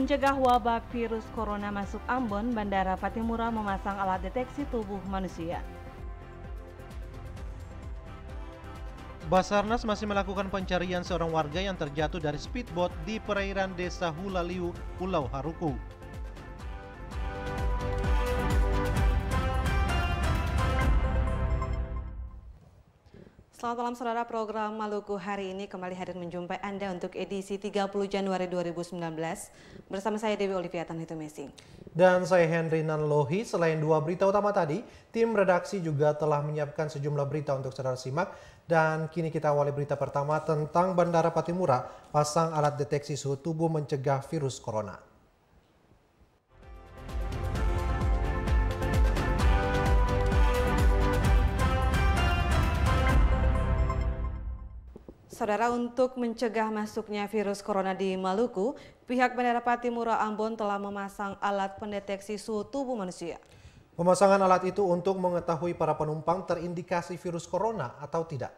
Mencegah wabah virus corona masuk Ambon, Bandara Patimura memasang alat deteksi tubuh manusia. Basarnas masih melakukan pencarian seorang warga yang terjatuh dari speedboat di perairan Desa Hulaliu, Pulau Haruku. Selamat malam saudara, program Maluku hari ini kembali hadir menjumpai Anda untuk edisi 30 Januari 2019. Bersama saya Dewi Olivia Tanhitu Mesing. Dan saya Henry Nanlohi. Selain dua berita utama tadi, tim redaksi juga telah menyiapkan sejumlah berita untuk saudara simak. Dan kini kita awali berita pertama tentang Bandara Patimura pasang alat deteksi suhu tubuh mencegah virus corona. Saudara, untuk mencegah masuknya virus corona di Maluku, pihak Bandara Patimura Ambon telah memasang alat pendeteksi suhu tubuh manusia. Pemasangan alat itu untuk mengetahui para penumpang terindikasi virus corona atau tidak.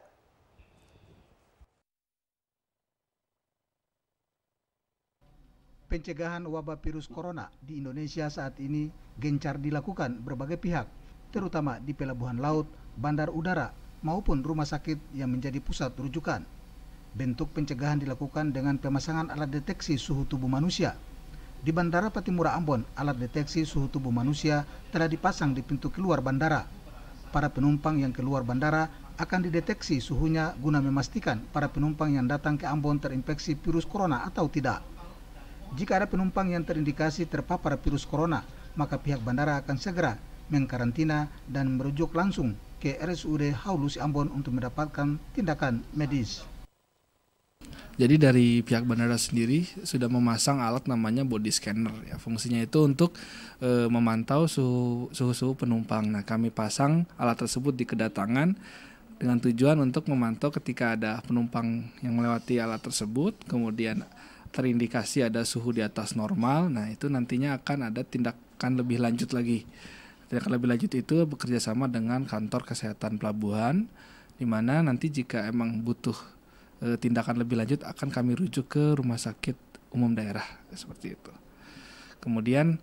Pencegahan wabah virus corona di Indonesia saat ini gencar dilakukan berbagai pihak, terutama di pelabuhan laut, bandar udara, maupun rumah sakit yang menjadi pusat rujukan. Bentuk pencegahan dilakukan dengan pemasangan alat deteksi suhu tubuh manusia. Di Bandara Patimura Ambon, alat deteksi suhu tubuh manusia telah dipasang di pintu keluar bandara. Para penumpang yang keluar bandara akan dideteksi suhunya guna memastikan para penumpang yang datang ke Ambon terinfeksi virus corona atau tidak. Jika ada penumpang yang terindikasi terpapar virus corona, maka pihak bandara akan segera mengkarantina dan merujuk langsung ke RSUD Haulusi Ambon untuk mendapatkan tindakan medis. Jadi dari pihak bandara sendiri sudah memasang alat namanya body scanner. Ya, fungsinya itu untuk memantau suhu penumpang. Nah, kami pasang alat tersebut di kedatangan dengan tujuan untuk memantau ketika ada penumpang yang melewati alat tersebut, kemudian terindikasi ada suhu di atas normal. Nah, itu nantinya akan ada tindakan lebih lanjut lagi. Tindakan lebih lanjut itu bekerja sama dengan kantor kesehatan pelabuhan, di mana nanti jika emang butuh tindakan lebih lanjut akan kami rujuk ke rumah sakit umum daerah seperti itu. Kemudian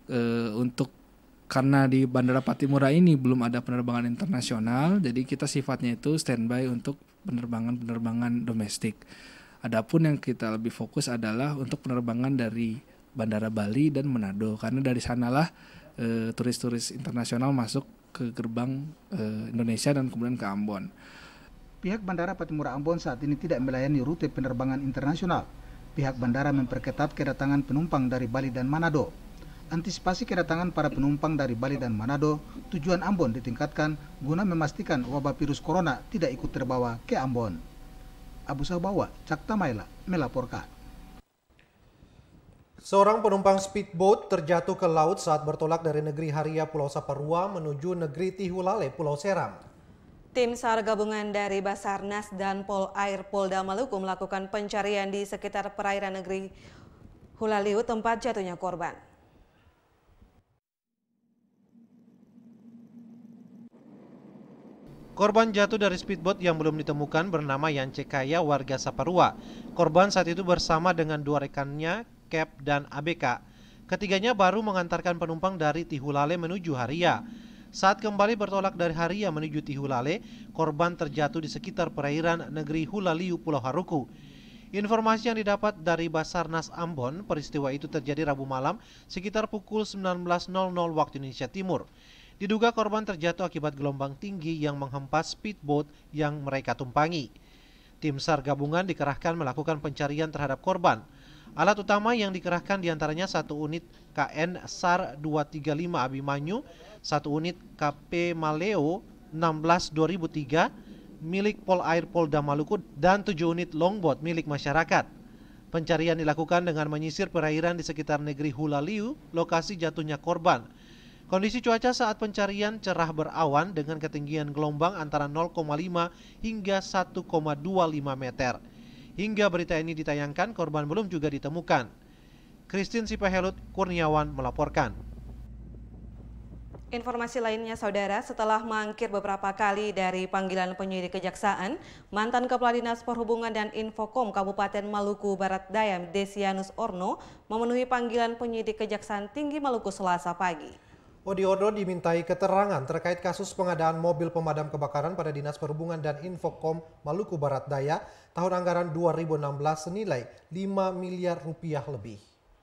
karena di Bandara Patimura ini belum ada penerbangan internasional, jadi kita sifatnya itu standby untuk penerbangan domestik. Adapun yang kita lebih fokus adalah untuk penerbangan dari Bandara Bali dan Manado, karena dari sanalah turis-turis internasional masuk ke gerbang Indonesia dan kemudian ke Ambon. Pihak Bandara Patimura Ambon saat ini tidak melayani rute penerbangan internasional. Pihak bandara memperketat kedatangan penumpang dari Bali dan Manado. Antisipasi kedatangan para penumpang dari Bali dan Manado, tujuan Ambon ditingkatkan guna memastikan wabah virus corona tidak ikut terbawa ke Ambon. Abu Sabawa, Cakta Maila, melaporkan. Seorang penumpang speedboat terjatuh ke laut saat bertolak dari negeri Haria Pulau Saparua menuju negeri Tihulale Pulau Seram. Tim SAR gabungan dari Basarnas dan Polair Polda Maluku melakukan pencarian di sekitar perairan negeri Hulaliu tempat jatuhnya korban. Korban jatuh dari speedboat yang belum ditemukan bernama Yance Kaya, warga Saparua. Korban saat itu bersama dengan dua rekannya, Cap dan ABK. Ketiganya baru mengantarkan penumpang dari Tihulale menuju Haria. Saat kembali bertolak dari Haria menuju Tihulale, korban terjatuh di sekitar perairan negeri Hulaliu, Pulau Haruku. Informasi yang didapat dari Basarnas Ambon, peristiwa itu terjadi Rabu malam sekitar pukul 19.00 waktu Indonesia Timur. Diduga korban terjatuh akibat gelombang tinggi yang menghempas speedboat yang mereka tumpangi. Tim SAR gabungan dikerahkan melakukan pencarian terhadap korban. Alat utama yang dikerahkan diantaranya satu unit KN SAR 235 Abimanyu, satu unit KP Maleo 16-2003 milik Polair Polda Maluku, dan 7 unit longboat milik masyarakat. Pencarian dilakukan dengan menyisir perairan di sekitar negeri Hulaliu, lokasi jatuhnya korban. Kondisi cuaca saat pencarian cerah berawan dengan ketinggian gelombang antara 0,5 hingga 1,25 meter. Hingga berita ini ditayangkan, korban belum juga ditemukan. Christine Sipahelut Kurniawan melaporkan. Informasi lainnya, Saudara, setelah mangkir beberapa kali dari panggilan penyidik kejaksaan, mantan Kepala Dinas Perhubungan dan Infokom Kabupaten Maluku Barat Daya, Desianus Orno, memenuhi panggilan penyidik Kejaksaan Tinggi Maluku Selasa pagi. Odi Orno dimintai keterangan terkait kasus pengadaan mobil pemadam kebakaran pada Dinas Perhubungan dan Infokom Maluku Barat Daya tahun anggaran 2016 senilai 5 miliar rupiah lebih.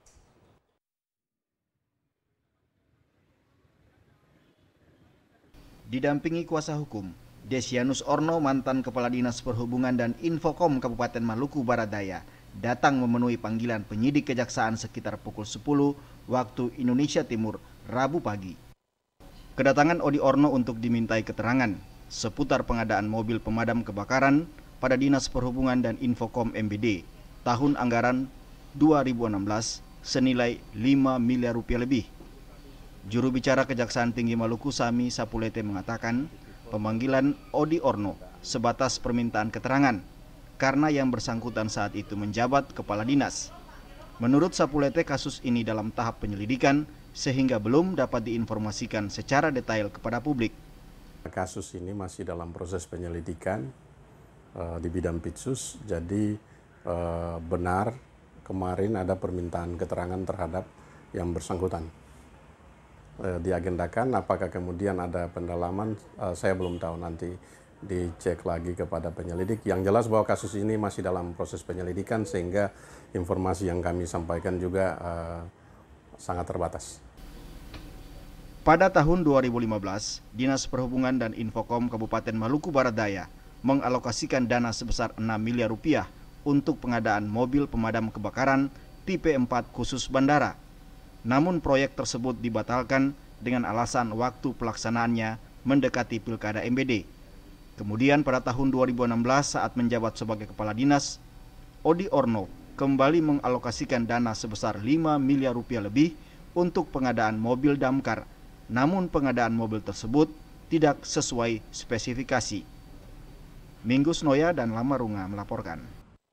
Didampingi kuasa hukum, Desianus Orno, mantan Kepala Dinas Perhubungan dan Infokom Kabupaten Maluku Barat Daya, datang memenuhi panggilan penyidik kejaksaan sekitar pukul 10 waktu Indonesia Timur, Rabu pagi. Kedatangan Odi Orno untuk dimintai keterangan seputar pengadaan mobil pemadam kebakaran pada Dinas Perhubungan dan Infokom MBD tahun anggaran 2016 senilai 5 miliar rupiah lebih. Juru bicara Kejaksaan Tinggi Maluku Sami Sapulete mengatakan pemanggilan Odi Orno sebatas permintaan keterangan karena yang bersangkutan saat itu menjabat kepala dinas. Menurut Sapulete, kasus ini dalam tahap penyelidikan sehingga belum dapat diinformasikan secara detail kepada publik. Kasus ini masih dalam proses penyelidikan di bidang Pitsus, jadi benar kemarin ada permintaan keterangan terhadap yang bersangkutan. Diagendakan, apakah kemudian ada pendalaman, saya belum tahu, nanti dicek lagi kepada penyelidik. Yang jelas bahwa kasus ini masih dalam proses penyelidikan sehingga informasi yang kami sampaikan juga sangat terbatas. Pada tahun 2015, Dinas Perhubungan dan Infokom Kabupaten Maluku Barat Daya mengalokasikan dana sebesar 6 miliar rupiah untuk pengadaan mobil pemadam kebakaran tipe 4 khusus bandara. Namun proyek tersebut dibatalkan dengan alasan waktu pelaksanaannya mendekati Pilkada MBD. Kemudian pada tahun 2016 saat menjabat sebagai kepala dinas, Odi Orno kembali mengalokasikan dana sebesar 5 miliar rupiah lebih untuk pengadaan mobil damkar. Namun pengadaan mobil tersebut tidak sesuai spesifikasi. Minggus Noya dan Lamarunga melaporkan.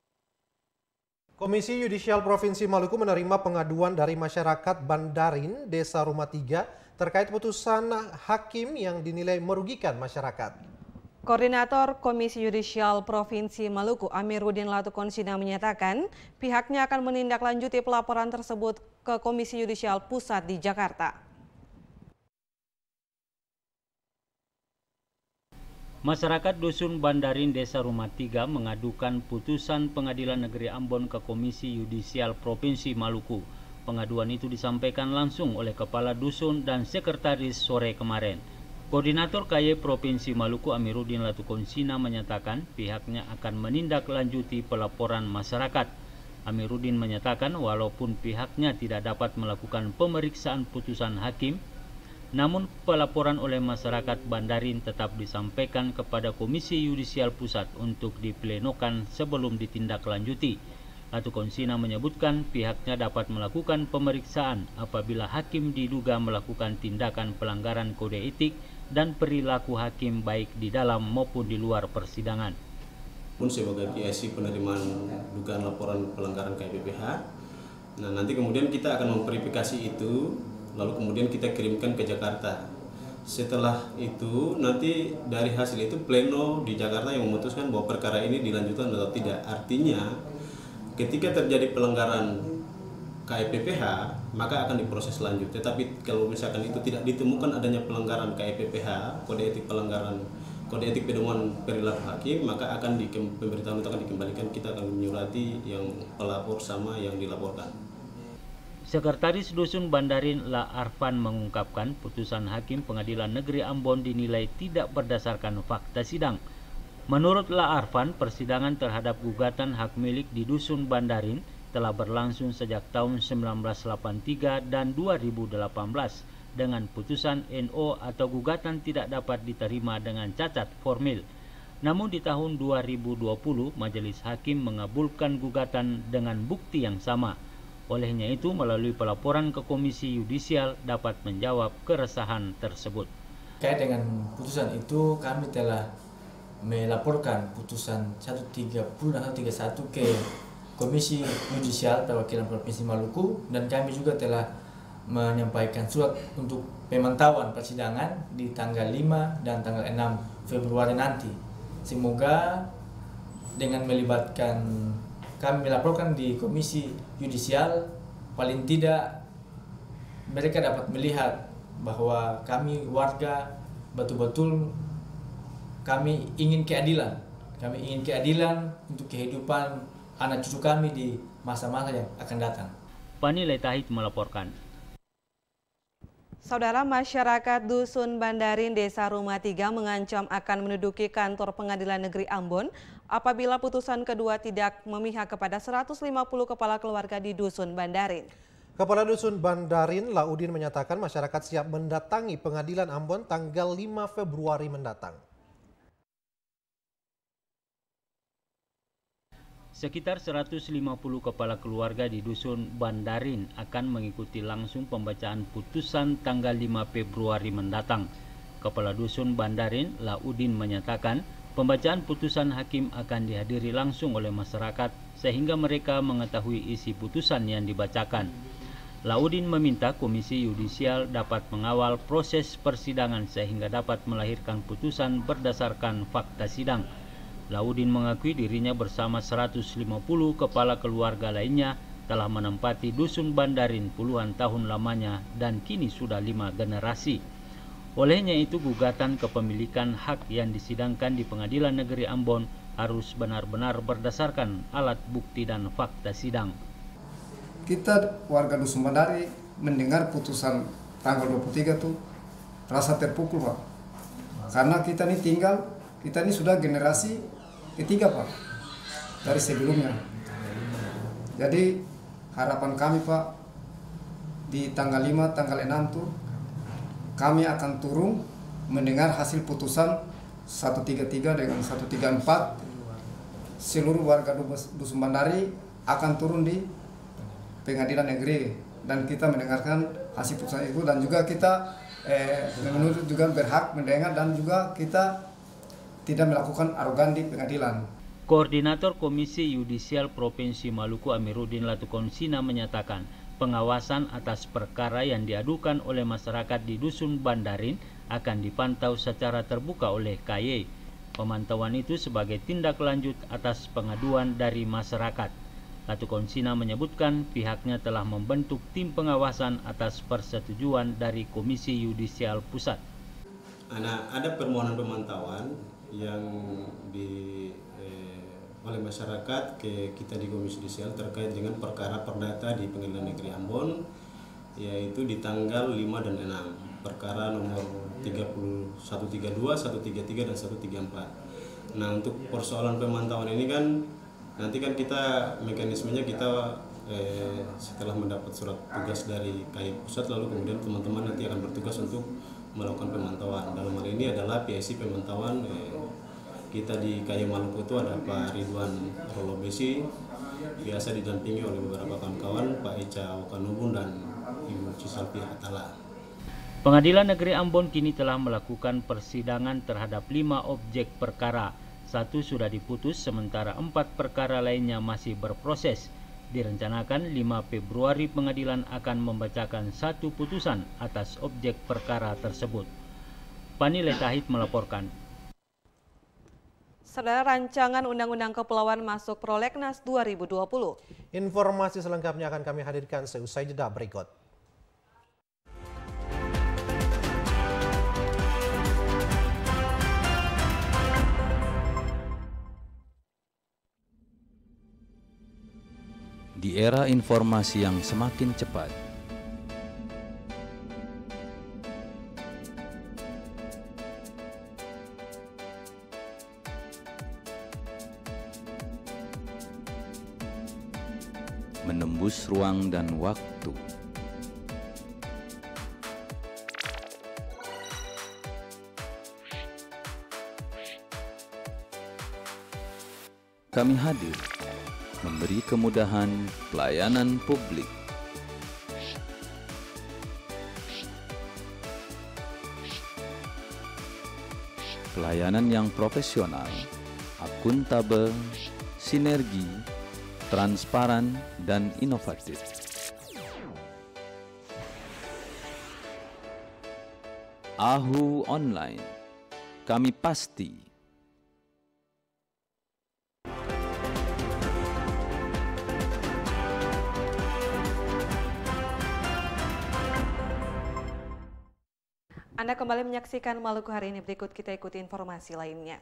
Komisi Yudisial Provinsi Maluku menerima pengaduan dari masyarakat Bandarin, Desa Rumah 3 terkait putusan hakim yang dinilai merugikan masyarakat. Koordinator Komisi Yudisial Provinsi Maluku, Amiruddin Latukonsina, menyatakan pihaknya akan menindaklanjuti pelaporan tersebut ke Komisi Yudisial Pusat di Jakarta. Masyarakat Dusun Bandarin Desa Rumah 3 mengadukan putusan Pengadilan Negeri Ambon ke Komisi Yudisial Provinsi Maluku. Pengaduan itu disampaikan langsung oleh Kepala Dusun dan Sekretaris sore kemarin. Koordinator KY Provinsi Maluku, Amiruddin Latukonsina, menyatakan pihaknya akan menindaklanjuti pelaporan masyarakat. Amiruddin menyatakan walaupun pihaknya tidak dapat melakukan pemeriksaan putusan hakim, namun pelaporan oleh masyarakat Bandarin tetap disampaikan kepada Komisi Yudisial Pusat untuk diplenokan sebelum ditindaklanjuti. Latukonsina menyebutkan pihaknya dapat melakukan pemeriksaan apabila hakim diduga melakukan tindakan pelanggaran kode etik dan perilaku hakim baik di dalam maupun di luar persidangan. Pun sebagai PIC penerimaan dugaan laporan pelanggaran KPPH, nah nanti kemudian kita akan memverifikasi itu, lalu kemudian kita kirimkan ke Jakarta. Setelah itu nanti dari hasil itu pleno di Jakarta yang memutuskan bahwa perkara ini dilanjutkan atau tidak. Artinya ketika terjadi pelanggaran KPPH maka akan diproses lanjut. Tetapi kalau misalkan itu tidak ditemukan adanya pelanggaran KPPH, kode etik pelanggaran kode etik pedoman perilaku hakim, maka akan pemberitahuan itu akan dikembalikan. Kita akan menyurati yang pelapor sama yang dilaporkan. Sekretaris Dusun Bandarin La Arfan mengungkapkan putusan hakim Pengadilan Negeri Ambon dinilai tidak berdasarkan fakta sidang. Menurut La Arfan, persidangan terhadap gugatan hak milik di Dusun Bandarin telah berlangsung sejak tahun 1983 dan 2018 dengan putusan NO atau gugatan tidak dapat diterima dengan cacat formil. Namun di tahun 2020, Majelis Hakim mengabulkan gugatan dengan bukti yang sama. Olehnya itu, melalui pelaporan ke Komisi Yudisial dapat menjawab keresahan tersebut. Terkait dengan putusan itu, kami telah melaporkan putusan 130 dan 131 ke Komisi Yudisial Perwakilan Provinsi Maluku, dan kami juga telah menyampaikan surat untuk pemantauan persidangan di tanggal 5 dan tanggal 6 Februari nanti. Semoga dengan melibatkan kami melaporkan di Komisi Yudisial, paling tidak mereka dapat melihat bahwa kami warga betul-betul kami ingin keadilan. Kami ingin keadilan untuk kehidupan anak cucu kami di masa-masa yang akan datang. Pani Letahit melaporkan. Saudara, masyarakat Dusun Bandarin, Desa Rumah 3 mengancam akan menduduki kantor Pengadilan Negeri Ambon apabila putusan kedua tidak memihak kepada 150 kepala keluarga di Dusun Bandarin. Kepala Dusun Bandarin, Laudin, menyatakan masyarakat siap mendatangi Pengadilan Ambon tanggal 5 Februari mendatang. Sekitar 150 kepala keluarga di Dusun Bandarin akan mengikuti langsung pembacaan putusan tanggal 5 Februari mendatang. Kepala Dusun Bandarin, Laudin, menyatakan pembacaan putusan hakim akan dihadiri langsung oleh masyarakat sehingga mereka mengetahui isi putusan yang dibacakan. Laudin meminta Komisi Yudisial dapat mengawal proses persidangan sehingga dapat melahirkan putusan berdasarkan fakta sidang. Laudin mengakui dirinya bersama 150 kepala keluarga lainnya telah menempati Dusun Bandarin puluhan tahun lamanya dan kini sudah 5 generasi. Olehnya itu, gugatan kepemilikan hak yang disidangkan di Pengadilan Negeri Ambon harus benar-benar berdasarkan alat bukti dan fakta sidang. Kita warga Dusun Bandarin mendengar putusan tanggal 23 tuh rasa terpukul, Pak. Karena kita ini sudah generasi ketiga, Pak, dari sebelumnya. Jadi harapan kami, Pak, di tanggal 5, tanggal 6 tuh kami akan turun mendengar hasil putusan 133 dengan 134. Seluruh warga Dusun Bandarin akan turun di Pengadilan Negeri dan kita mendengarkan hasil putusan itu, dan juga kita menuntut juga berhak mendengar dan juga kita tidak melakukan arogan di pengadilan. Koordinator Komisi Yudisial Provinsi Maluku Amiruddin Latukonsina menyatakan pengawasan atas perkara yang diadukan oleh masyarakat di Dusun Bandarin akan dipantau secara terbuka oleh KY. Pemantauan itu sebagai tindak lanjut atas pengaduan dari masyarakat. Latukonsina menyebutkan pihaknya telah membentuk tim pengawasan atas persetujuan dari Komisi Yudisial Pusat. Ada permohonan pemantauan yang oleh masyarakat ke kita di Komisi Yudisial terkait dengan perkara perdata di Pengadilan Negeri Ambon, yaitu di tanggal 5 dan 6, perkara nomor 132, 133 dan 134. Nah, untuk persoalan pemantauan ini kan nanti kan kita mekanismenya kita setelah mendapat surat tugas dari KY Pusat, lalu kemudian teman-teman nanti akan bertugas untuk melakukan pemantauan. Dalam hal ini adalah PSI pemantauan kita di KY Maluku itu ada Pak Ridwan Rolobesi, biasa didampingi oleh beberapa kawan-kawan, Pak Eca Wakanubun dan Ibu Cisalpi Atala. Pengadilan Negeri Ambon kini telah melakukan persidangan terhadap 5 objek perkara. 1 sudah diputus, sementara 4 perkara lainnya masih berproses. Direncanakan 5 Februari pengadilan akan membacakan 1 putusan atas objek perkara tersebut. Pani Letahit melaporkan. Saudara, rancangan Undang-Undang Kepulauan masuk Prolegnas 2020. Informasi selengkapnya akan kami hadirkan seusai jeda berikut. Di era informasi yang semakin cepat, menembus ruang dan waktu, kami hadir memberi kemudahan pelayanan publik. Pelayanan yang profesional, akuntabel, sinergi, transparan, dan inovatif. AHU Online. Kami pasti Anda kembali menyaksikan Maluku hari ini. Berikut kita ikuti informasi lainnya.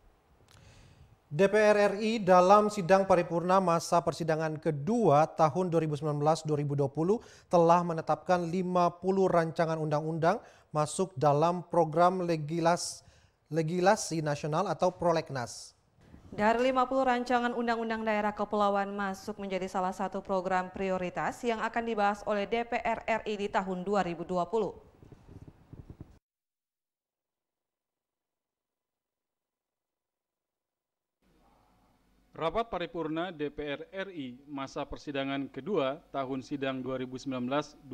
DPR RI dalam sidang paripurna masa persidangan kedua tahun 2019-2020 telah menetapkan 50 rancangan undang-undang masuk dalam program legislasi nasional atau Prolegnas. Dari 50 rancangan undang-undang daerah kepulauan masuk menjadi salah satu program prioritas yang akan dibahas oleh DPR RI di tahun 2020. Rapat paripurna DPR RI masa persidangan kedua tahun sidang 2019-2020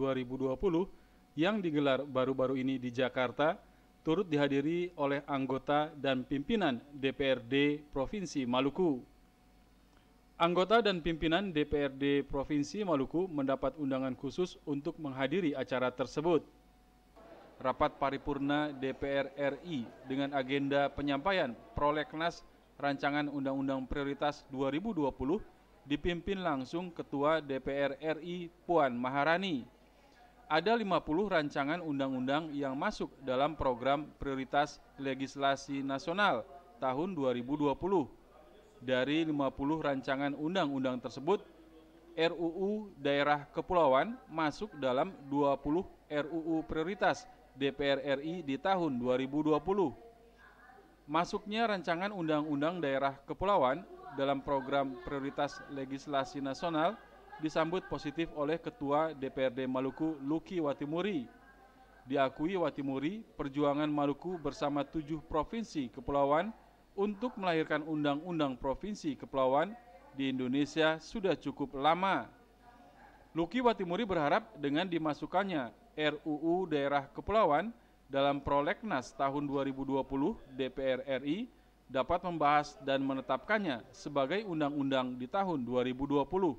yang digelar baru-baru ini di Jakarta turut dihadiri oleh anggota dan pimpinan DPRD Provinsi Maluku. Anggota dan pimpinan DPRD Provinsi Maluku mendapat undangan khusus untuk menghadiri acara tersebut. Rapat paripurna DPR RI dengan agenda penyampaian Prolegnas Rancangan Undang-Undang Prioritas 2020 dipimpin langsung Ketua DPR RI Puan Maharani. Ada 50 rancangan undang-undang yang masuk dalam program prioritas legislasi nasional tahun 2020. Dari 50 rancangan undang-undang tersebut, RUU Daerah Kepulauan masuk dalam 20 RUU prioritas DPR RI di tahun 2020. Masuknya rancangan Undang-Undang Daerah Kepulauan dalam program prioritas legislasi nasional disambut positif oleh Ketua DPRD Maluku Luki Watimuri. Diakui Watimuri, perjuangan Maluku bersama 7 provinsi kepulauan untuk melahirkan Undang-Undang Provinsi Kepulauan di Indonesia sudah cukup lama. Luki Watimuri berharap dengan dimasukkannya RUU Daerah Kepulauan dalam Prolegnas tahun 2020, DPR RI dapat membahas dan menetapkannya sebagai undang-undang di tahun 2020.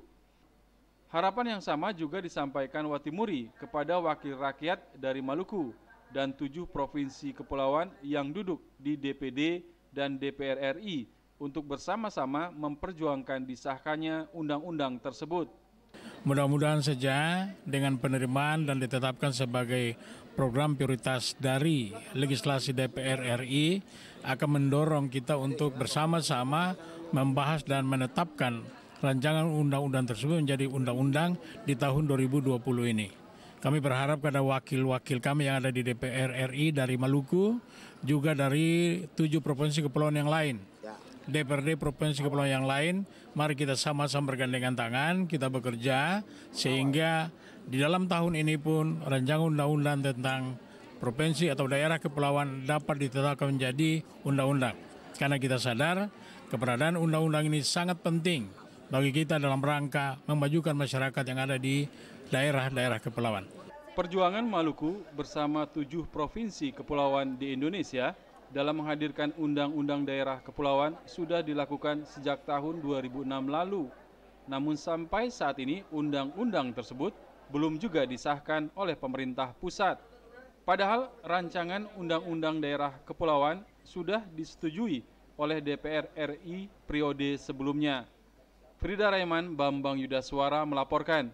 Harapan yang sama juga disampaikan Watimuri kepada wakil rakyat dari Maluku dan 7 provinsi kepulauan yang duduk di DPD dan DPR RI untuk bersama-sama memperjuangkan disahkannya undang-undang tersebut. Mudah-mudahan saja dengan penerimaan dan ditetapkan sebagai program prioritas dari legislasi DPR RI akan mendorong kita untuk bersama-sama membahas dan menetapkan rancangan undang-undang tersebut menjadi undang-undang di tahun 2020 ini. Kami berharap kepada wakil-wakil kami yang ada di DPR RI dari Maluku, juga dari 7 provinsi kepulauan yang lain. DPRD Provinsi Kepulauan yang lain, mari kita sama-sama bergandengan tangan, kita bekerja sehingga di dalam tahun ini pun rancangan undang-undang tentang provinsi atau daerah kepulauan dapat ditetapkan menjadi undang-undang. Karena kita sadar keberadaan undang-undang ini sangat penting bagi kita dalam rangka memajukan masyarakat yang ada di daerah-daerah kepulauan. Perjuangan Maluku bersama 7 provinsi kepulauan di Indonesia dalam menghadirkan Undang-Undang Daerah Kepulauan sudah dilakukan sejak tahun 2006 lalu. Namun sampai saat ini undang-undang tersebut belum juga disahkan oleh pemerintah pusat. Padahal rancangan Undang-Undang Daerah Kepulauan sudah disetujui oleh DPR RI periode sebelumnya. Frida Raiman, Bambang Yudaswara melaporkan.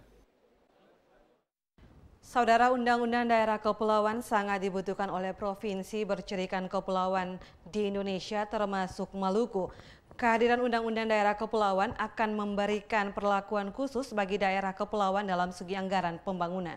Saudara, Undang-Undang Daerah Kepulauan sangat dibutuhkan oleh provinsi bercirikan kepulauan di Indonesia termasuk Maluku. Kehadiran Undang-Undang Daerah Kepulauan akan memberikan perlakuan khusus bagi daerah kepulauan dalam segi anggaran pembangunan.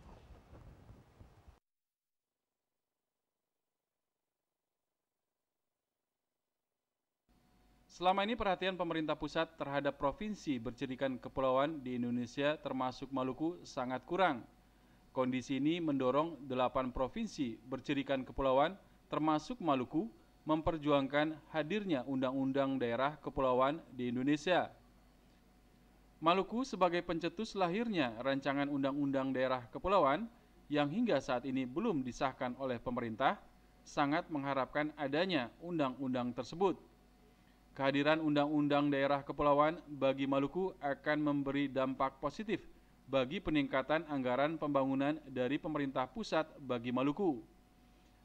Selama ini perhatian pemerintah pusat terhadap provinsi bercirikan kepulauan di Indonesia termasuk Maluku sangat kurang. Kondisi ini mendorong 8 provinsi bercirikan kepulauan termasuk Maluku memperjuangkan hadirnya Undang-Undang Daerah Kepulauan di Indonesia. Maluku sebagai pencetus lahirnya rancangan Undang-Undang Daerah Kepulauan yang hingga saat ini belum disahkan oleh pemerintah, sangat mengharapkan adanya undang-undang tersebut. Kehadiran Undang-Undang Daerah Kepulauan bagi Maluku akan memberi dampak positif bagi peningkatan anggaran pembangunan dari pemerintah pusat bagi Maluku.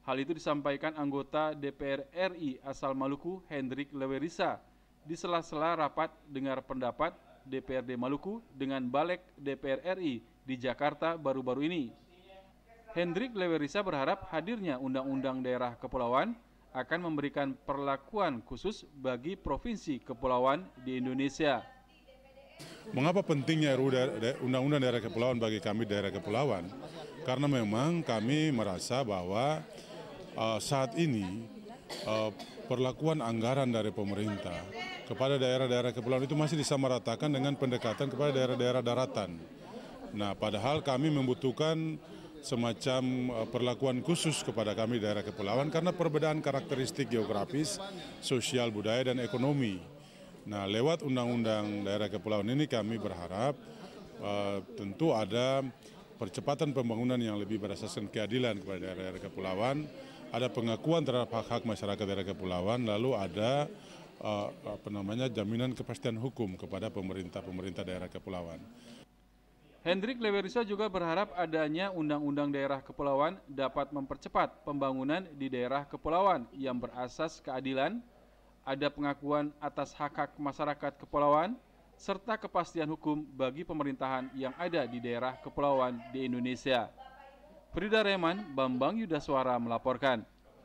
Hal itu disampaikan anggota DPR RI asal Maluku, Hendrik Lewerisa, di sela-sela rapat dengar pendapat DPRD Maluku dengan Balek DPR RI di Jakarta baru-baru ini. Hendrik Lewerisa berharap hadirnya Undang-Undang Daerah Kepulauan akan memberikan perlakuan khusus bagi provinsi kepulauan di Indonesia. Mengapa pentingnya Undang-Undang Daerah Kepulauan bagi kami daerah kepulauan? Karena memang kami merasa bahwa saat ini perlakuan anggaran dari pemerintah kepada daerah-daerah kepulauan itu masih disamaratakan dengan pendekatan kepada daerah-daerah daratan. Nah, padahal kami membutuhkan semacam perlakuan khusus kepada kami daerah kepulauan karena perbedaan karakteristik geografis, sosial, budaya, dan ekonomi. Nah, lewat Undang-Undang Daerah Kepulauan ini kami berharap tentu ada percepatan pembangunan yang lebih berasaskan keadilan kepada daerah-daerah kepulauan, ada pengakuan terhadap hak-hak masyarakat daerah kepulauan, lalu ada jaminan kepastian hukum kepada pemerintah daerah kepulauan. Hendrik Lewerisa juga berharap adanya Undang-Undang Daerah Kepulauan dapat mempercepat pembangunan di daerah kepulauan yang berasas keadilan, ada pengakuan atas hak-hak masyarakat kepulauan, serta kepastian hukum bagi pemerintahan yang ada di daerah kepulauan di Indonesia. Frida Reman, Bambang Yudaswara melaporkan.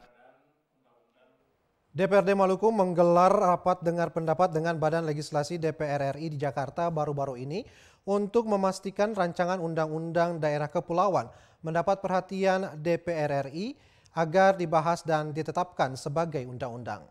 DPRD Maluku menggelar rapat dengar pendapat dengan Badan Legislasi DPR RI di Jakarta baru-baru ini untuk memastikan rancangan Undang-Undang Daerah Kepulauan mendapat perhatian DPR RI agar dibahas dan ditetapkan sebagai undang-undang.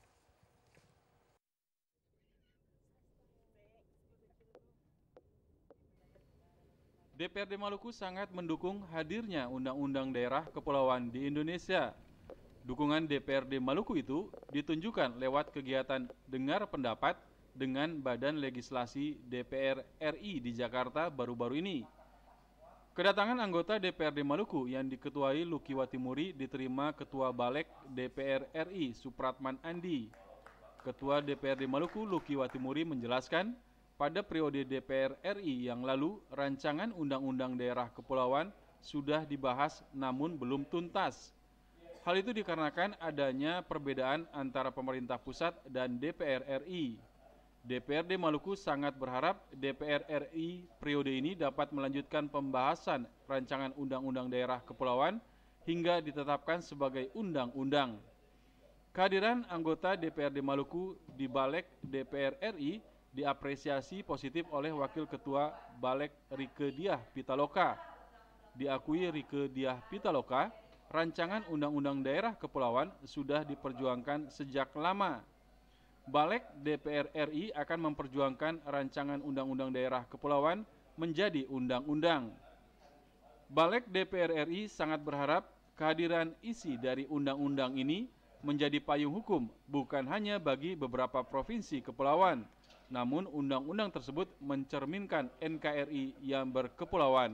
DPRD Maluku sangat mendukung hadirnya Undang-Undang Daerah Kepulauan di Indonesia. Dukungan DPRD Maluku itu ditunjukkan lewat kegiatan dengar pendapat dengan Badan Legislasi DPR RI di Jakarta baru-baru ini. Kedatangan anggota DPRD Maluku yang diketuai Luki Watimuri diterima Ketua Balek DPR RI Supratman Andi. Ketua DPRD Maluku Luki Watimuri menjelaskan, pada periode DPR RI yang lalu, rancangan Undang-Undang Daerah Kepulauan sudah dibahas namun belum tuntas. Hal itu dikarenakan adanya perbedaan antara pemerintah pusat dan DPR RI. DPRD Maluku sangat berharap DPR RI periode ini dapat melanjutkan pembahasan rancangan Undang-Undang Daerah Kepulauan hingga ditetapkan sebagai undang-undang. Kehadiran anggota DPRD Maluku di Balek DPR RI diapresiasi positif oleh Wakil Ketua Balek Rike Diah Pitaloka. Diakui Rike Diah Pitaloka, rancangan Undang-Undang Daerah Kepulauan sudah diperjuangkan sejak lama. Balek DPR RI akan memperjuangkan rancangan Undang-Undang Daerah Kepulauan menjadi undang-undang. Balek DPR RI sangat berharap kehadiran isi dari undang-undang ini menjadi payung hukum bukan hanya bagi beberapa provinsi kepulauan, namun undang-undang tersebut mencerminkan NKRI yang berkepulauan.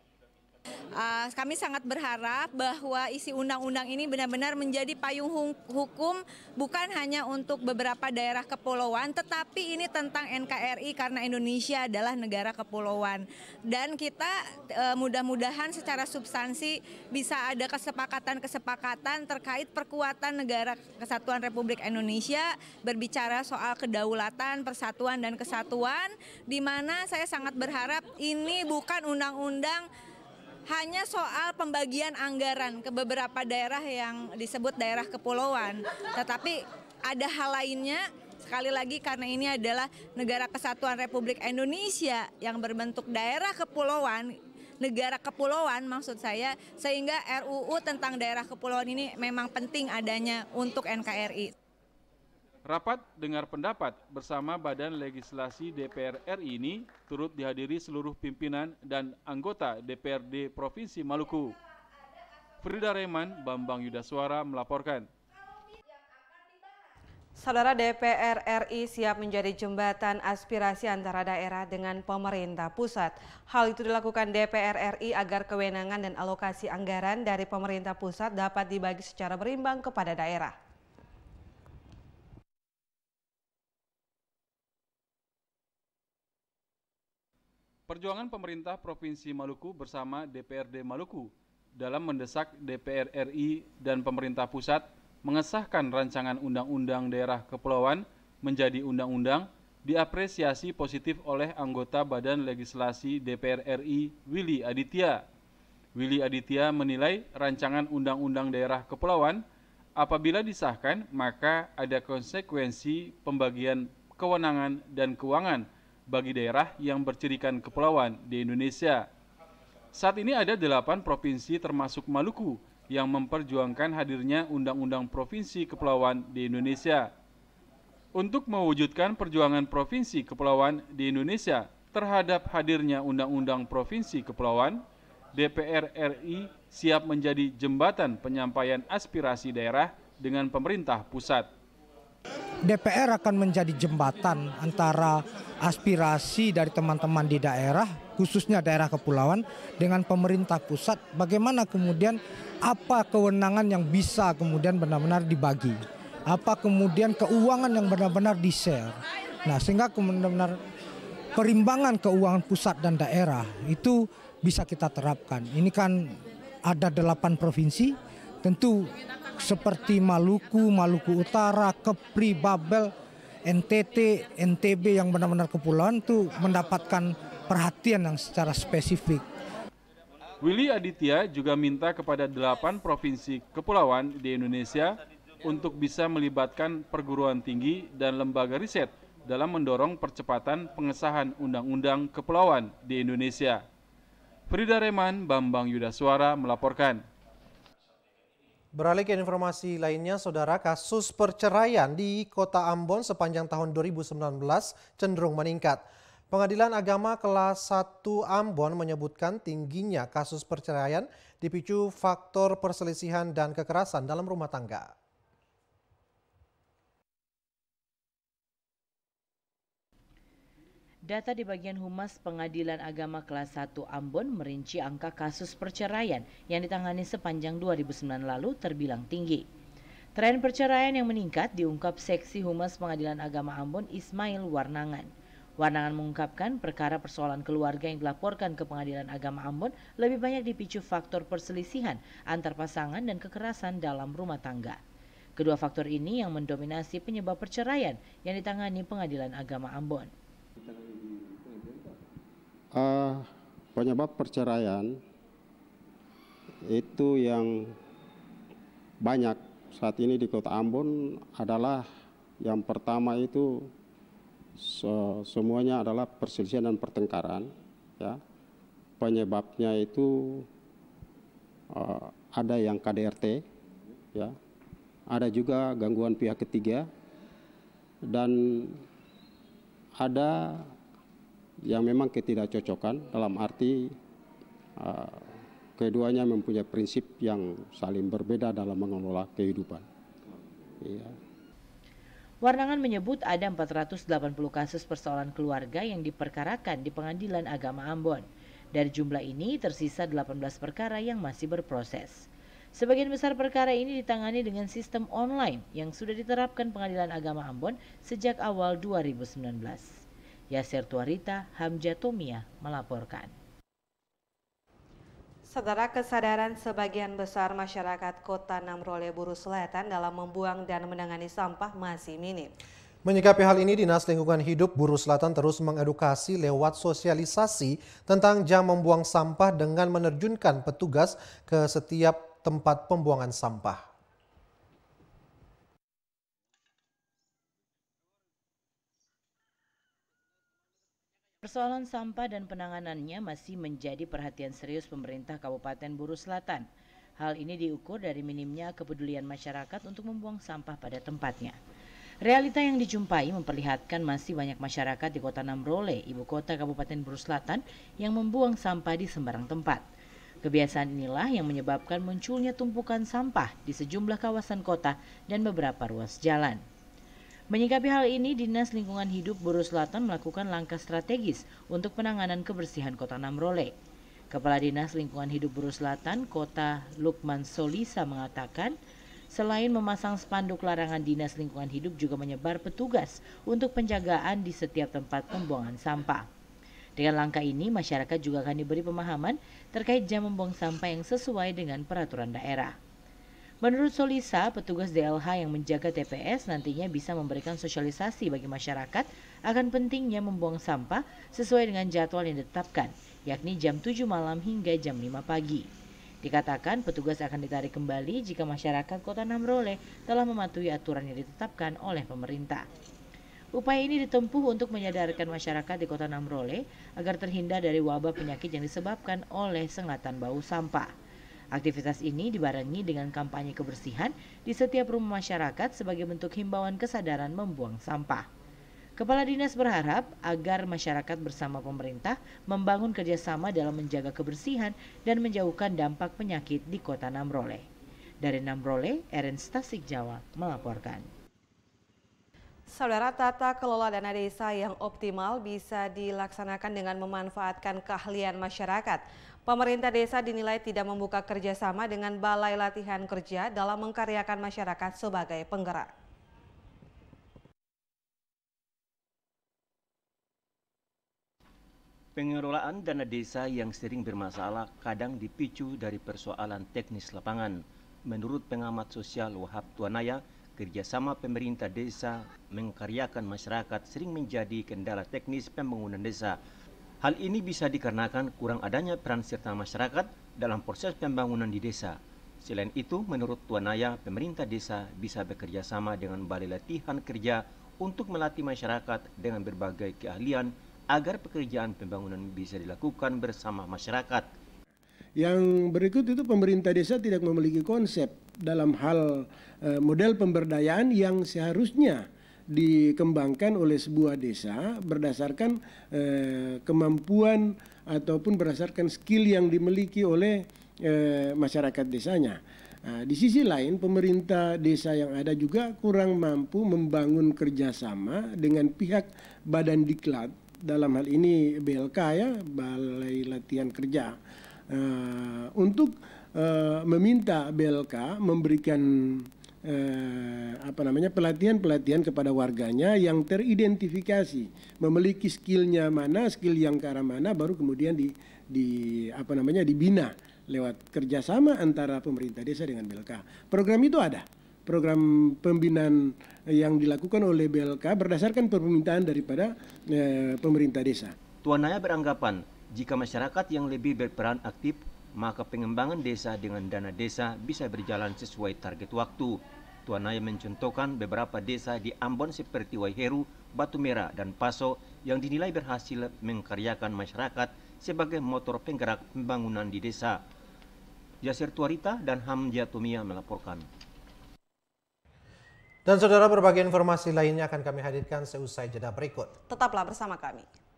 Kami sangat berharap bahwa isi undang-undang ini benar-benar menjadi payung hukum bukan hanya untuk beberapa daerah kepulauan, tetapi ini tentang NKRI karena Indonesia adalah negara kepulauan. Dan kita mudah-mudahan secara substansi bisa ada kesepakatan-kesepakatan terkait perkuatan negara Kesatuan Republik Indonesia, berbicara soal kedaulatan, persatuan, dan kesatuan, di mana saya sangat berharap ini bukan undang-undang hanya soal pembagian anggaran ke beberapa daerah yang disebut daerah kepulauan, tetapi ada hal lainnya. Sekali lagi karena ini adalah negara Kesatuan Republik Indonesia yang berbentuk daerah kepulauan, negara kepulauan maksud saya, sehingga RUU tentang daerah kepulauan ini memang penting adanya untuk NKRI. Rapat dengar pendapat bersama Badan Legislasi DPR RI ini turut dihadiri seluruh pimpinan dan anggota DPRD Provinsi Maluku. Frida Reman, Bambang Yudaswara melaporkan. Saudara, DPR RI siap menjadi jembatan aspirasi antara daerah dengan pemerintah pusat. Hal itu dilakukan DPR RI agar kewenangan dan alokasi anggaran dari pemerintah pusat dapat dibagi secara berimbang kepada daerah. Perjuangan pemerintah Provinsi Maluku bersama DPRD Maluku dalam mendesak DPR RI dan pemerintah pusat mengesahkan rancangan Undang-Undang Daerah Kepulauan menjadi undang-undang diapresiasi positif oleh anggota Badan Legislasi DPR RI Willy Aditya. Willy Aditya menilai rancangan Undang-Undang Daerah Kepulauan apabila disahkan maka ada konsekuensi pembagian kewenangan dan keuangan bagi daerah yang bercirikan kepulauan di Indonesia. Saat ini ada 8 provinsi termasuk Maluku yang memperjuangkan hadirnya Undang-Undang Provinsi Kepulauan di Indonesia. Untuk mewujudkan perjuangan Provinsi Kepulauan di Indonesia terhadap hadirnya Undang-Undang Provinsi Kepulauan, DPR RI siap menjadi jembatan penyampaian aspirasi daerah dengan pemerintah pusat. DPR akan menjadi jembatan antara aspirasi dari teman-teman di daerah, khususnya daerah kepulauan, dengan pemerintah pusat. Bagaimana kemudian apa kewenangan yang bisa kemudian benar-benar dibagi, apa kemudian keuangan yang benar-benar di-share. Nah, sehingga benar-benar perimbangan keuangan pusat dan daerah itu bisa kita terapkan. Ini kan ada 8 provinsi, tentu seperti Maluku, Maluku Utara, Kepri, Babel, NTT, NTB yang benar-benar kepulauan itu mendapatkan perhatian yang secara spesifik. Willy Aditya juga minta kepada 8 provinsi kepulauan di Indonesia untuk bisa melibatkan perguruan tinggi dan lembaga riset dalam mendorong percepatan pengesahan Undang-Undang Kepulauan di Indonesia. Frida Reman, Bambang Yudaswara melaporkan. Beralih ke informasi lainnya, Saudara, kasus perceraian di Kota Ambon sepanjang tahun 2019 cenderung meningkat. Pengadilan Agama Kelas 1 Ambon menyebutkan tingginya kasus perceraian dipicu faktor perselisihan dan kekerasan dalam rumah tangga. Data di bagian Humas Pengadilan Agama Kelas 1 Ambon merinci angka kasus perceraian yang ditangani sepanjang 2009 lalu terbilang tinggi. Tren perceraian yang meningkat diungkap Seksi Humas Pengadilan Agama Ambon Ismail Warnangan. Warnangan mengungkapkan perkara persoalan keluarga yang dilaporkan ke Pengadilan Agama Ambon lebih banyak dipicu faktor perselisihan antar pasangan dan kekerasan dalam rumah tangga. Kedua faktor ini yang mendominasi penyebab perceraian yang ditangani Pengadilan Agama Ambon. Penyebab perceraian itu yang banyak saat ini di Kota Ambon adalah yang pertama itu semuanya adalah perselisihan dan pertengkaran. Ya. Penyebabnya itu ada yang KDRT, ya, ada juga gangguan pihak ketiga, dan ada yang memang ketidakcocokan dalam arti keduanya mempunyai prinsip yang saling berbeda dalam mengelola kehidupan. Ya. Warnangan menyebut ada 480 kasus persoalan keluarga yang diperkarakan di Pengadilan Agama Ambon. Dari jumlah ini tersisa 18 perkara yang masih berproses. Sebagian besar perkara ini ditangani dengan sistem online yang sudah diterapkan Pengadilan Agama Ambon sejak awal 2019. Yasir Tuarita, Hamja Tomia melaporkan. Saudara, kesadaran sebagian besar masyarakat Kota Namrole Buru Selatan dalam membuang dan menangani sampah masih minim. Menyikapi hal ini, Dinas Lingkungan Hidup Buru Selatan terus mengedukasi lewat sosialisasi tentang jam membuang sampah dengan menerjunkan petugas ke setiap tempat pembuangan sampah. Persoalan sampah dan penanganannya masih menjadi perhatian serius pemerintah Kabupaten Buru Selatan. Hal ini diukur dari minimnya kepedulian masyarakat untuk membuang sampah pada tempatnya. Realita yang dijumpai memperlihatkan masih banyak masyarakat di Kota Namrole, ibu kota Kabupaten Buru Selatan, yang membuang sampah di sembarang tempat. Kebiasaan inilah yang menyebabkan munculnya tumpukan sampah di sejumlah kawasan kota dan beberapa ruas jalan. Menyikapi hal ini, Dinas Lingkungan Hidup Buru Selatan melakukan langkah strategis untuk penanganan kebersihan Kota Namrole. Kepala Dinas Lingkungan Hidup Buru Selatan, Kota Lukman Solisa mengatakan, selain memasang spanduk larangan Dinas Lingkungan Hidup juga menyebar petugas untuk penjagaan di setiap tempat pembuangan sampah. Dengan langkah ini, masyarakat juga akan diberi pemahaman terkait jam membuang sampah yang sesuai dengan peraturan daerah. Menurut Solisa, petugas DLH yang menjaga TPS nantinya bisa memberikan sosialisasi bagi masyarakat akan pentingnya membuang sampah sesuai dengan jadwal yang ditetapkan, yakni jam 7 malam hingga jam 5 pagi. Dikatakan petugas akan ditarik kembali jika masyarakat Kota Namroleh telah mematuhi aturan yang ditetapkan oleh pemerintah. Upaya ini ditempuh untuk menyadarkan masyarakat di Kota Namroleh agar terhindar dari wabah penyakit yang disebabkan oleh sengatan bau sampah. Aktivitas ini dibarengi dengan kampanye kebersihan di setiap rumah masyarakat sebagai bentuk himbauan kesadaran membuang sampah. Kepala Dinas berharap agar masyarakat bersama pemerintah membangun kerjasama dalam menjaga kebersihan dan menjauhkan dampak penyakit di Kota Namroleh. Dari Namroleh, Ernst Tasik Jawa melaporkan. Saudara, tata kelola dana desa yang optimal bisa dilaksanakan dengan memanfaatkan keahlian masyarakat. Pemerintah desa dinilai tidak membuka kerjasama dengan Balai Latihan Kerja dalam mengkaryakan masyarakat sebagai penggerak. Pengelolaan dana desa yang sering bermasalah kadang dipicu dari persoalan teknis lapangan. Menurut pengamat sosial Wahab Tuanaya, kerjasama pemerintah desa mengkaryakan masyarakat sering menjadi kendala teknis pembangunan desa. Hal ini bisa dikarenakan kurang adanya peran serta masyarakat dalam proses pembangunan di desa. Selain itu, menurut Tuanaya, pemerintah desa bisa bekerja sama dengan Balai Latihan Kerja untuk melatih masyarakat dengan berbagai keahlian agar pekerjaan pembangunan bisa dilakukan bersama masyarakat. Yang berikut itu pemerintah desa tidak memiliki konsep dalam hal model pemberdayaan yang seharusnya dikembangkan oleh sebuah desa berdasarkan kemampuan ataupun berdasarkan skill yang dimiliki oleh masyarakat desanya. Di sisi lain, pemerintah desa yang ada juga kurang mampu membangun kerjasama dengan pihak Badan Diklat, dalam hal ini BLK ya, Balai Latihan Kerja, untuk meminta BLK memberikan pelatihan kepada warganya yang teridentifikasi, memiliki skillnya mana, skill yang ke arah mana, baru kemudian dibina lewat kerjasama antara pemerintah desa dengan BLK. Program itu ada, program pembinaan yang dilakukan oleh BLK berdasarkan permintaan daripada pemerintah desa. Tuanaya beranggapan jika masyarakat yang lebih berperan aktif, maka pengembangan desa dengan dana desa bisa berjalan sesuai target waktu. Tuanaya mencontohkan beberapa desa di Ambon seperti Waiheru, Batu Merah, dan Paso yang dinilai berhasil mengkaryakan masyarakat sebagai motor penggerak pembangunan di desa. Yasir Tuarita dan Hamzah Tumia melaporkan. Dan saudara, berbagai informasi lainnya akan kami hadirkan seusai jeda berikut. Tetaplah bersama kami.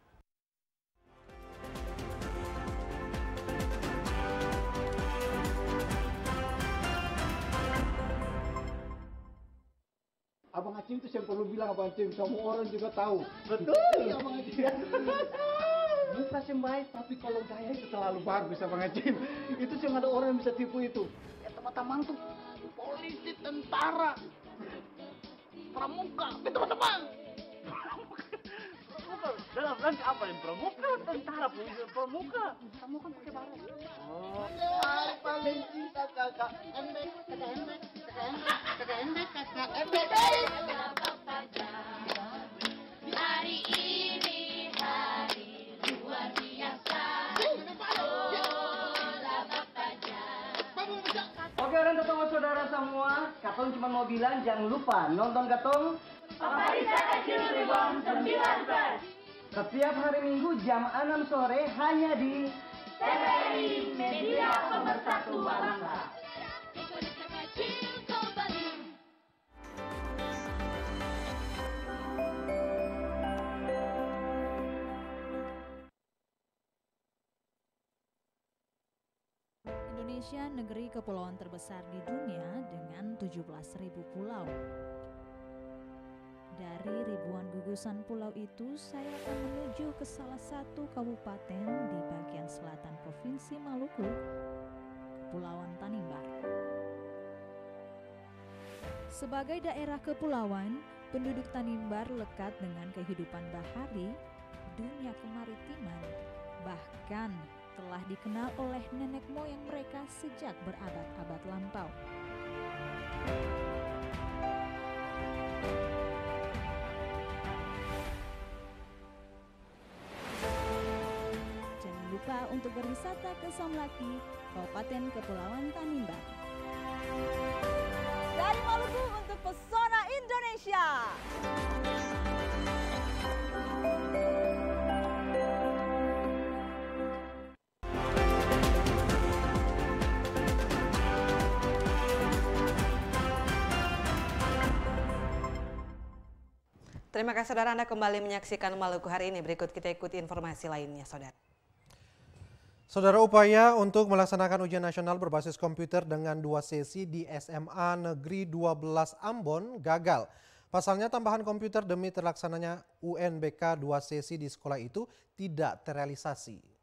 Abang Acim itu saya perlu bilang Abang Acim, semua orang juga tahu. Betul, Abang Acim. Muka sembaik, tapi kalau gaya itu terlalu bagus Abang Acim. Itu sih ada orang yang bisa tipu itu. Ya teman-teman tuh polisi, tentara, pramuka, teman-teman. Dalam rangka apa yang pramuka, tentara, polisi, pramuka. Kamu kan pakai barang. Oh, paling cinta kakak embek, kakak embek, kakak embek, kakak embek, kakak embek. Hari ini hari luar biasa. Oke, orang ketemu saudara semua, Katong cuma mau bilang jangan lupa nonton Katong Paparisa Kecil Reborn 19. Setiap hari Minggu jam 6 sore hanya di TVRI Media Pemersatu Bangsa. Indonesia negeri kepulauan terbesar di dunia dengan 17.000 pulau. Dari ribuan gugusan pulau itu, saya akan menuju ke salah satu kabupaten di bagian selatan Provinsi Maluku, Kepulauan Tanimbar. Sebagai daerah kepulauan, penduduk Tanimbar lekat dengan kehidupan bahari, dunia kemaritiman, bahkan telah dikenal oleh nenek moyang mereka sejak berabad-abad lampau. Jangan lupa untuk berwisata ke Somlaki, Kabupaten Kepulauan Tanimbar. Dari Maluku untuk Pesona Indonesia. Terima kasih saudara, Anda kembali menyaksikan Maluku hari ini. Berikut kita ikuti informasi lainnya saudara. Saudara, upaya untuk melaksanakan ujian nasional berbasis komputer dengan 2 sesi di SMA Negeri 12 Ambon gagal. Pasalnya tambahan komputer demi terlaksananya UNBK 2 sesi di sekolah itu tidak terrealisasi.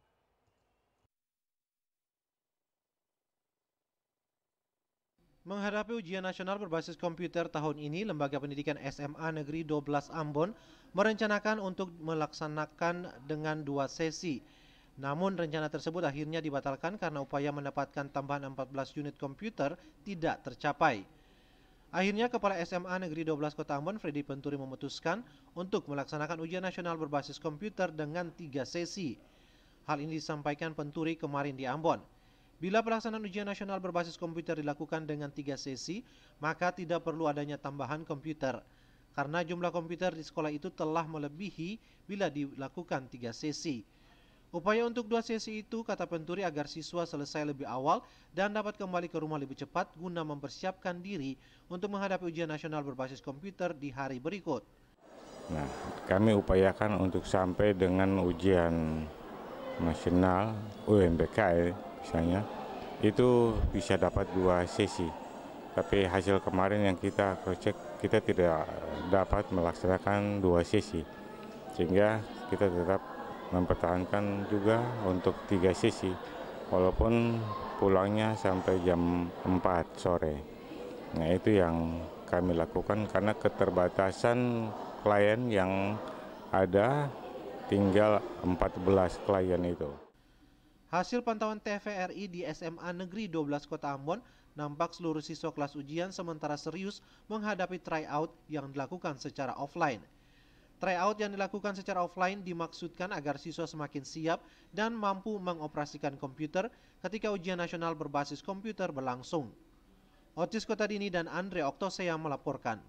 Menghadapi ujian nasional berbasis komputer tahun ini, Lembaga Pendidikan SMA Negeri 12 Ambon merencanakan untuk melaksanakan dengan 2 sesi. Namun rencana tersebut akhirnya dibatalkan karena upaya mendapatkan tambahan 14 unit komputer tidak tercapai. Akhirnya Kepala SMA Negeri 12 Kota Ambon, Freddy Penturi, memutuskan untuk melaksanakan ujian nasional berbasis komputer dengan 3 sesi. Hal ini disampaikan Penturi kemarin di Ambon. Bila pelaksanaan ujian nasional berbasis komputer dilakukan dengan 3 sesi, maka tidak perlu adanya tambahan komputer. Karena jumlah komputer di sekolah itu telah melebihi bila dilakukan 3 sesi. Upaya untuk 2 sesi itu, kata Penturi, agar siswa selesai lebih awal dan dapat kembali ke rumah lebih cepat guna mempersiapkan diri untuk menghadapi ujian nasional berbasis komputer di hari berikut. Nah, kami upayakan untuk sampai dengan ujian nasional UNBK misalnya, itu bisa dapat 2 sesi. Tapi hasil kemarin yang kita cek, kita tidak dapat melaksanakan 2 sesi. Sehingga kita tetap mempertahankan juga untuk 3 sesi, walaupun pulangnya sampai jam 4 sore. Nah, itu yang kami lakukan karena keterbatasan klien yang ada, tinggal 14 klien itu. Hasil pantauan TVRI di SMA Negeri 12 Kota Ambon, nampak seluruh siswa kelas ujian sementara serius menghadapi tryout yang dilakukan secara offline. Tryout yang dilakukan secara offline dimaksudkan agar siswa semakin siap dan mampu mengoperasikan komputer ketika ujian nasional berbasis komputer berlangsung. Otis Kotadini dan Andre Oktosea melaporkan.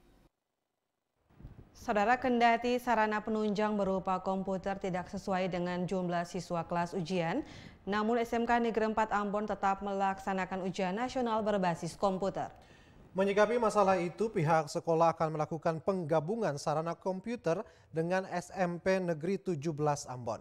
Saudara, kendati sarana penunjang berupa komputer tidak sesuai dengan jumlah siswa kelas ujian, namun SMK Negeri 4 Ambon tetap melaksanakan ujian nasional berbasis komputer. Menyikapi masalah itu, pihak sekolah akan melakukan penggabungan sarana komputer dengan SMP Negeri 17 Ambon.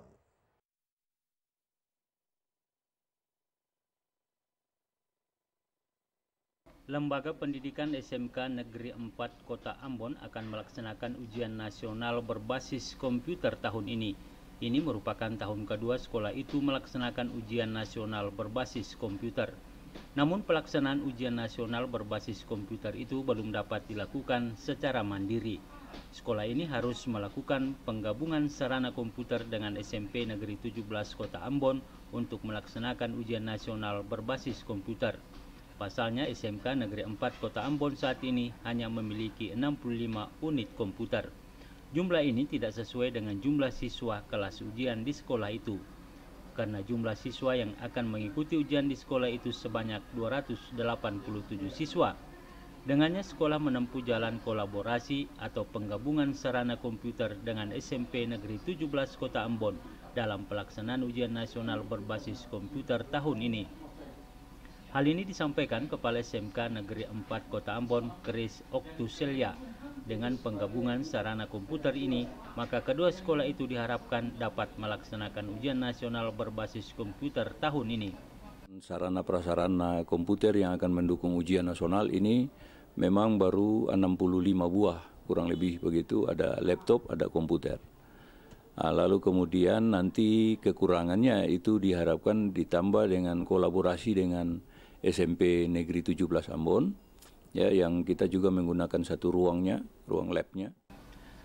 Lembaga Pendidikan SMK Negeri 4 Kota Ambon akan melaksanakan ujian nasional berbasis komputer tahun ini. Ini merupakan tahun kedua sekolah itu melaksanakan ujian nasional berbasis komputer. Namun pelaksanaan ujian nasional berbasis komputer itu belum dapat dilakukan secara mandiri. Sekolah ini harus melakukan penggabungan sarana komputer dengan SMP Negeri 17 Kota Ambon untuk melaksanakan ujian nasional berbasis komputer. Pasalnya SMK Negeri 4 Kota Ambon saat ini hanya memiliki 65 unit komputer. Jumlah ini tidak sesuai dengan jumlah siswa kelas ujian di sekolah itu. Karena jumlah siswa yang akan mengikuti ujian di sekolah itu sebanyak 287 siswa. Dengannya sekolah menempuh jalan kolaborasi atau penggabungan sarana komputer dengan SMP Negeri 17 Kota Ambon dalam pelaksanaan ujian nasional berbasis komputer tahun ini. Hal ini disampaikan Kepala SMK Negeri 4 Kota Ambon, Chris Oktuselya. Dengan penggabungan sarana komputer ini, maka kedua sekolah itu diharapkan dapat melaksanakan ujian nasional berbasis komputer tahun ini. Sarana prasarana komputer yang akan mendukung ujian nasional ini memang baru 65 buah, kurang lebih begitu, ada laptop, ada komputer. Lalu kemudian nanti kekurangannya itu diharapkan ditambah dengan kolaborasi dengan SMP Negeri 17 Ambon, ya, yang kita juga menggunakan satu ruangnya, ruang labnya.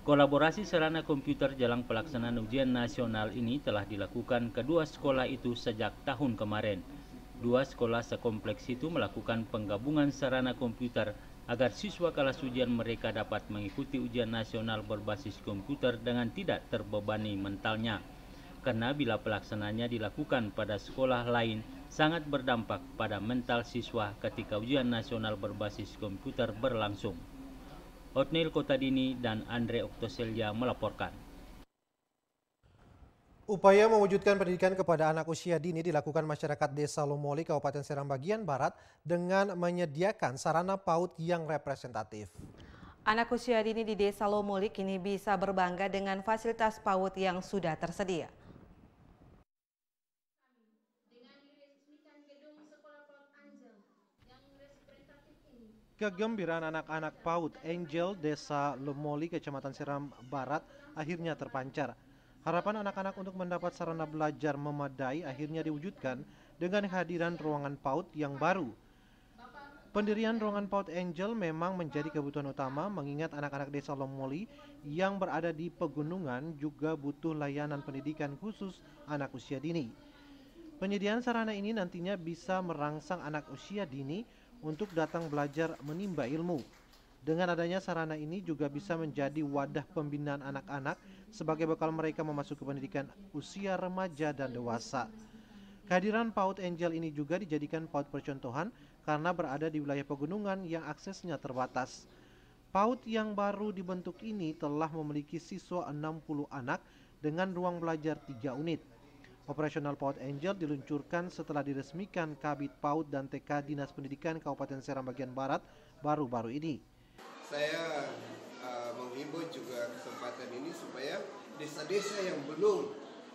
Kolaborasi sarana komputer jelang pelaksanaan ujian nasional ini telah dilakukan kedua sekolah itu sejak tahun kemarin. Dua sekolah sekompleks itu melakukan penggabungan sarana komputer agar siswa kelas ujian mereka dapat mengikuti ujian nasional berbasis komputer dengan tidak terbebani mentalnya. Karena bila pelaksananya dilakukan pada sekolah lain, sangat berdampak pada mental siswa ketika ujian nasional berbasis komputer berlangsung. Otnil Kotadini dan Andre Oktoselya melaporkan. Upaya mewujudkan pendidikan kepada anak usia dini dilakukan masyarakat Desa Lomoli, Kabupaten Serang bagian Barat dengan menyediakan sarana PAUD yang representatif. Anak usia dini di Desa Lomoli kini bisa berbangga dengan fasilitas PAUD yang sudah tersedia. Kegembiraan anak-anak PAUD Angel Desa Lomoli, Kecamatan Seram Barat akhirnya terpancar. Harapan anak-anak untuk mendapat sarana belajar memadai akhirnya diwujudkan dengan kehadiran ruangan PAUD yang baru. Pendirian ruangan PAUD Angel memang menjadi kebutuhan utama mengingat anak-anak Desa Lomoli yang berada di pegunungan juga butuh layanan pendidikan khusus anak usia dini. Penyediaan sarana ini nantinya bisa merangsang anak usia dini untuk datang belajar menimba ilmu. Dengan adanya sarana ini juga bisa menjadi wadah pembinaan anak-anak sebagai bekal mereka memasuki pendidikan usia remaja dan dewasa. Kehadiran PAUD Angel ini juga dijadikan PAUD percontohan karena berada di wilayah pegunungan yang aksesnya terbatas. PAUD yang baru dibentuk ini telah memiliki siswa 60 anak dengan ruang belajar 3 unit. Operasional PAUD Angel diluncurkan setelah diresmikan Kabid PAUD dan TK Dinas Pendidikan Kabupaten Serang bagian Barat baru-baru ini. Saya menghimbau juga kesempatan ini supaya desa-desa yang belum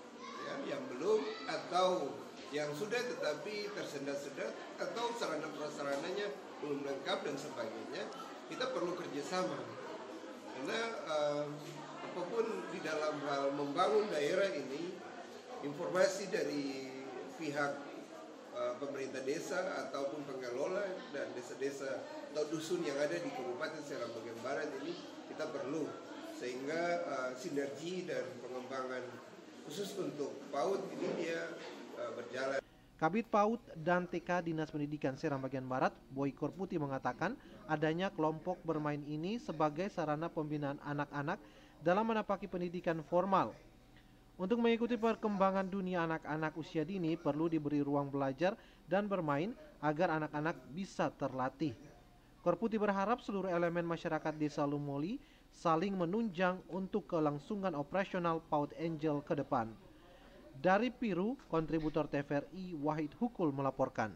atau yang sudah tetapi tersendat-sendat atau sarana prasarananya belum lengkap dan sebagainya, kita perlu kerjasama. Karena apapun di dalam hal membangun daerah ini, informasi dari pihak pemerintah desa ataupun pengelola dan desa-desa atau dusun yang ada di Kabupaten Serang bagian Barat ini kita perlu, sehingga sinergi dan pengembangan khusus untuk PAUD ini dia berjalan. Kabid PAUD dan TK Dinas Pendidikan Serang bagian Barat, Boy Korputi mengatakan adanya kelompok bermain ini sebagai sarana pembinaan anak-anak dalam menapaki pendidikan formal. Untuk mengikuti perkembangan dunia anak-anak usia dini perlu diberi ruang belajar dan bermain agar anak-anak bisa terlatih. Korputi berharap seluruh elemen masyarakat Desa Lomoli saling menunjang untuk kelangsungan operasional PAUD Angel ke depan. Dari Piru, kontributor TVRI Wahid Hukul melaporkan.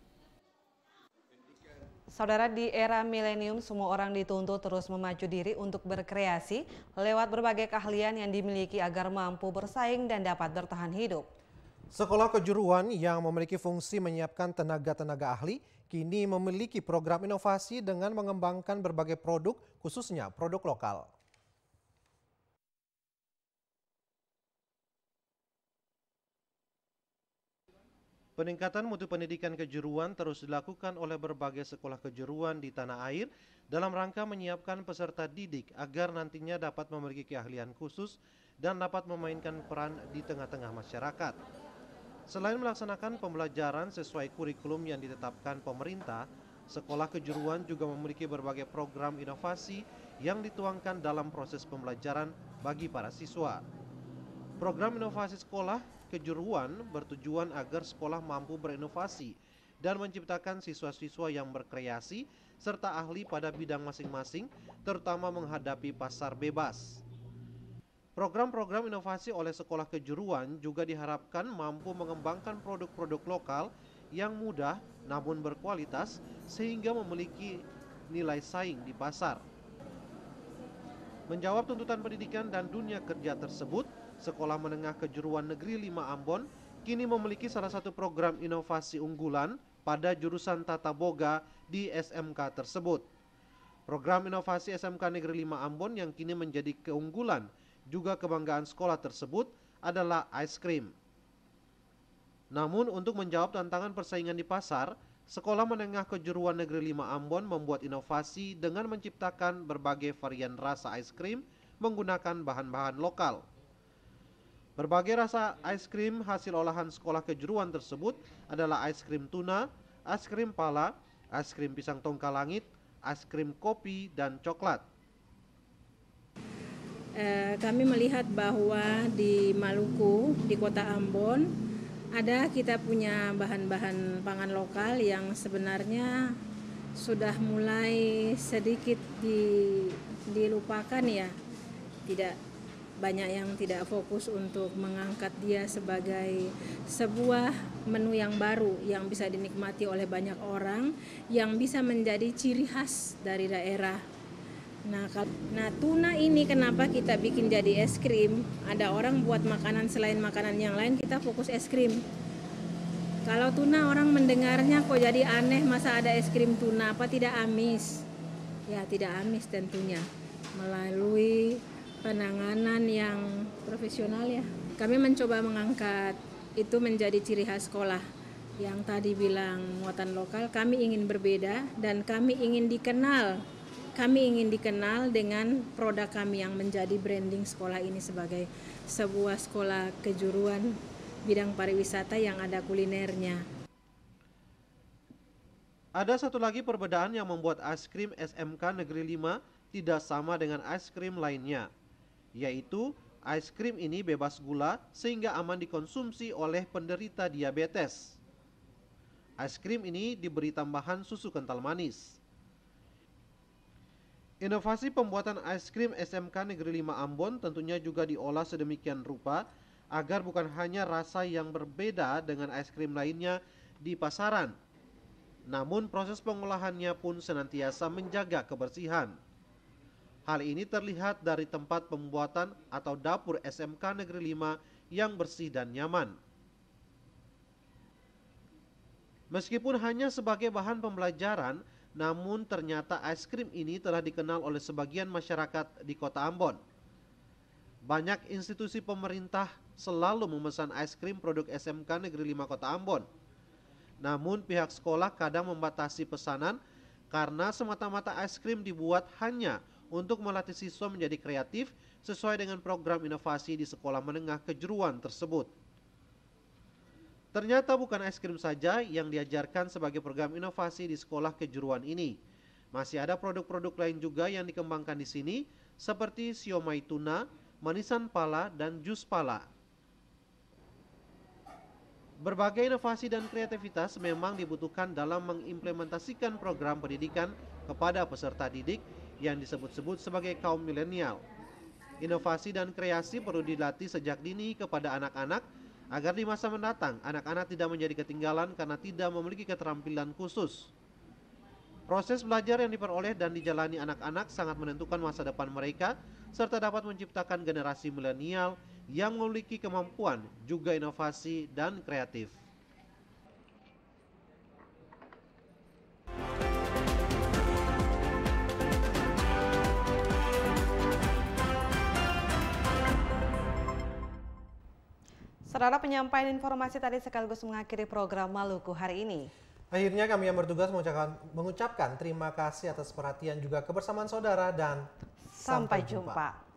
Saudara, di era milenium semua orang dituntut terus memacu diri untuk berkreasi lewat berbagai keahlian yang dimiliki agar mampu bersaing dan dapat bertahan hidup. Sekolah kejuruan yang memiliki fungsi menyiapkan tenaga-tenaga ahli kini memiliki program inovasi dengan mengembangkan berbagai produk, khususnya produk lokal. Peningkatan mutu pendidikan kejuruan terus dilakukan oleh berbagai sekolah kejuruan di tanah air dalam rangka menyiapkan peserta didik agar nantinya dapat memiliki keahlian khusus dan dapat memainkan peran di tengah-tengah masyarakat. Selain melaksanakan pembelajaran sesuai kurikulum yang ditetapkan pemerintah, sekolah kejuruan juga memiliki berbagai program inovasi yang dituangkan dalam proses pembelajaran bagi para siswa. Program inovasi sekolah kejuruan bertujuan agar sekolah mampu berinovasi dan menciptakan siswa-siswa yang berkreasi serta ahli pada bidang masing-masing, terutama menghadapi pasar bebas. Program-program inovasi oleh sekolah kejuruan juga diharapkan mampu mengembangkan produk-produk lokal yang mudah namun berkualitas sehingga memiliki nilai saing di pasar. Menjawab tuntutan pendidikan dan dunia kerja tersebut, Sekolah Menengah Kejuruan Negeri 5 Ambon kini memiliki salah satu program inovasi unggulan pada jurusan Tata Boga di SMK tersebut. Program inovasi SMK Negeri 5 Ambon yang kini menjadi keunggulan juga kebanggaan sekolah tersebut adalah ice cream. Namun untuk menjawab tantangan persaingan di pasar, Sekolah Menengah Kejuruan Negeri 5 Ambon membuat inovasi dengan menciptakan berbagai varian rasa ice cream menggunakan bahan-bahan lokal. Berbagai rasa es krim hasil olahan sekolah kejuruan tersebut adalah es krim tuna, es krim pala, es krim pisang tongka langit, es krim kopi, dan coklat. Kami melihat bahwa di Maluku, di kota Ambon, kita punya bahan-bahan pangan lokal yang sebenarnya sudah mulai sedikit dilupakan ya. Tidak banyak yang tidak fokus untuk mengangkat dia sebagai sebuah menu yang baru yang bisa dinikmati oleh banyak orang, yang bisa menjadi ciri khas dari daerah. Nah, tuna ini kenapa kita bikin jadi es krim? Ada orang buat makanan selain makanan yang lain, kita fokus es krim. Kalau tuna orang mendengarnya kok jadi aneh, masa ada es krim tuna, apa tidak amis? Ya tidak amis tentunya, melalui penanganan yang profesional ya. Kami mencoba mengangkat itu menjadi ciri khas sekolah. Yang tadi bilang muatan lokal, kami ingin berbeda dan kami ingin dikenal. Kami ingin dikenal dengan produk kami yang menjadi branding sekolah ini sebagai sebuah sekolah kejuruan bidang pariwisata yang ada kulinernya. Ada satu lagi perbedaan yang membuat es krim SMK Negeri 5 tidak sama dengan es krim lainnya, yaitu es krim ini bebas gula sehingga aman dikonsumsi oleh penderita diabetes. Es krim ini diberi tambahan susu kental manis. Inovasi pembuatan es krim SMK Negeri 5 Ambon tentunya juga diolah sedemikian rupa agar bukan hanya rasa yang berbeda dengan es krim lainnya di pasaran, namun proses pengolahannya pun senantiasa menjaga kebersihan. Hal ini terlihat dari tempat pembuatan atau dapur SMK Negeri 5 yang bersih dan nyaman. Meskipun hanya sebagai bahan pembelajaran, namun ternyata es krim ini telah dikenal oleh sebagian masyarakat di kota Ambon. Banyak institusi pemerintah selalu memesan es krim produk SMK Negeri 5 Kota Ambon. Namun pihak sekolah kadang membatasi pesanan karena semata-mata es krim dibuat hanya untuk melatih siswa menjadi kreatif sesuai dengan program inovasi di sekolah menengah kejuruan tersebut. Ternyata bukan es krim saja yang diajarkan sebagai program inovasi di sekolah kejuruan ini. Masih ada produk-produk lain juga yang dikembangkan di sini seperti siomay tuna, manisan pala, dan jus pala. Berbagai inovasi dan kreativitas memang dibutuhkan dalam mengimplementasikan program pendidikan kepada peserta didik yang disebut-sebut sebagai kaum milenial. Inovasi dan kreasi perlu dilatih sejak dini kepada anak-anak agar di masa mendatang anak-anak tidak menjadi ketinggalan karena tidak memiliki keterampilan khusus. Proses belajar yang diperoleh dan dijalani anak-anak sangat menentukan masa depan mereka serta dapat menciptakan generasi milenial yang memiliki kemampuan juga inovasi dan kreatif. Saudara, penyampaian informasi tadi sekaligus mengakhiri program Maluku hari ini. Akhirnya kami yang bertugas mengucapkan terima kasih atas perhatian juga kebersamaan saudara dan sampai jumpa.